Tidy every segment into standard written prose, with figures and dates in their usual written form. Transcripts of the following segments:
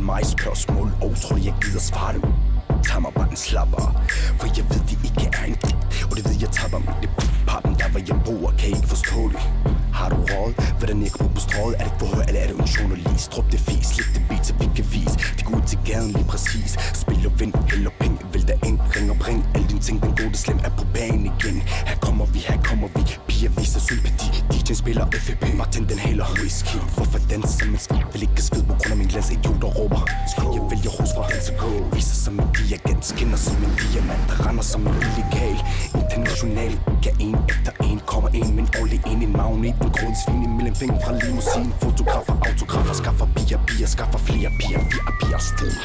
mig spørgsmål, og tror jeg gider svare dem. Tag mig bare en slapper, for jeg ved de ikke er en. Og det ved jeg taber mig, det pappen der hvor jeg bor, kan ikke forstå det. Har du råd, hvordan jeg går på strået? Er det forhør, eller er det en journalist? Drop det fis, læg det beat, så vi kan vise. De går ud til gaden lige præcis. Spil og vind, held og penge, vælter ind, ring og bring. Alle dine ting, den gode slem er på banen igen. Her kommer vi, piger viser sympati. DJ'en spiller FFP, Martin den hælder whisky. Hvorfor danser som en skib? Vil ikke svede på grund af min glans, idioter råber. Jeg vælger hos fra hans og gå. Viser som en diagent, skinner som en diamant. Der render som en illegal, international. Kan en efter en, kommer en, men ordentlig en. En magnet, en grundsvin imellem fingre fra limousine. Fotografer, autografer, skaffer piger, skaffer flere piger. Vi er piger stor.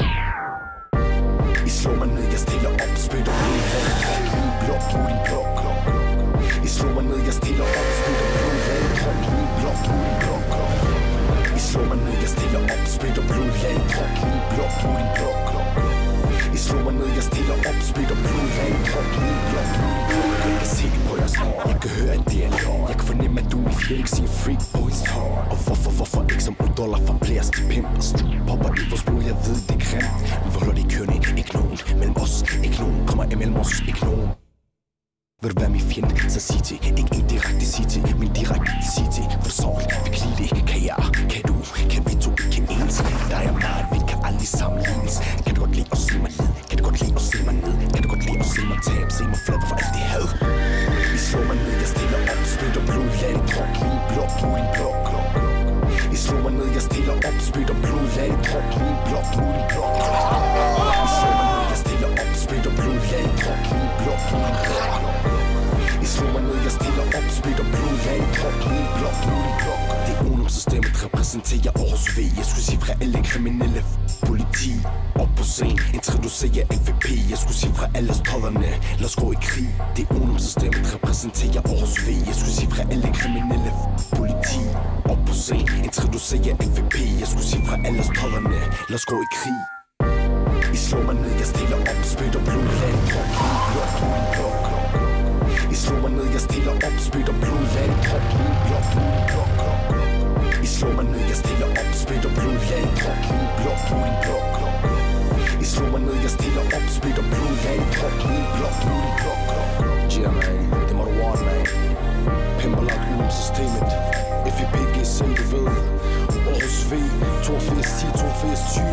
I slår mig ned, jeg stiller op, spytter blod, vand, drøm, min blok, mod din blok. I slår mig ned, jeg stiller op, spytter blod, vand, drøm, min blok, mod din blok. I slår mig ned, jeg stiller op, spytter blod, vand, drøm, min blok, mod din blok. I slår mig ned, jeg stiller op, spytter blod, vand, drøm, min blok, mod din blok. Jeg kan se det på jeres hår, jeg kan høre, at det er lov. Jeg kan fornemme, at du er min fjæl, sige freak på hendes hår. Og hvorfor ikke som $1 for flere stipendes? Popper i vores blod, jeg ved det er grimt. Men hvor holder de kørende? Ikke nogen mellem os, ikke nogen kommer imellem os, ikke nogen. Vil du være min fjende, så sig til. Ikke indirekte sig til, men direkte sig til. For sorg, vi kan lide det. Kan jeg, kan du, kan vi to ikke ens. Der er meget, vi kan aldrig sammenlignes. Kan du godt lide at se mig lide? Kan du godt lide at se mig ned? Kan du godt lide at se mig tabe? Se mig flade for alt det had. I slår mig ned, jeg stiller op, spytter blod, lad det drop, min blok, mod din blok. I slår mig ned, jeg stiller op, spytter blod, lad det drop, min blok, mod din blok. I slår mig ned, jeg stiller op, spytter blod, lad det drop, min blok, mod din blok. I slår mig ned, jeg stiller op, spytter blod, lad det drop, min blok, mod din blok. Det ungdomssystemet repræsenterer Aarhus V. Jeg skulle sige fra alle kriminelle politi. Op på scenen, introducerer FVP. Jeg skulle sige fra alle stodderne, lad os gå i krig. Det ungdomssystemet repræsenterer Aarhus V. Jeg skulle sige fra alle kriminelle politi. Op på scenen, introducerer FVP. Jeg skulle sige fra alle stodderne, lad os gå i krig. I slår mig ned, jeg stiller op, spytter blod, lad det drop, min blok, mod din blok. I slår mig ned, jeg stiller op, spytter blod, lad det drop, min blok, mod din blok. I slår mig ned, jeg stiller op, spytter blod, lad det drop, min blok, mod din blok. I slår mig ned, jeg stiller op, spytter blod, lad det drop, min blok, mod din blok. Yeah man, det må du want man. Pimper lagt ud om systemet. FEPGC, du ved. Aarhus V, 8210, 8220.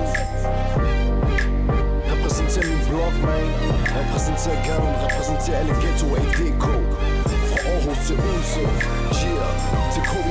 Repræsenterer min blok, man. Repræsenterer gaden, repræsenterer alle ghettoer i DK. Fra Aarhus til Odense, yeah, til KB